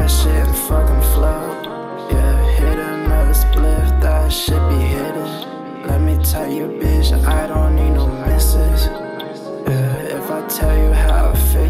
that shit and fucking float. Yeah, hit another spliff, that shit be hidden. Let me tell you, bitch, I don't need no misses. Yeah, if I tell you how I feel,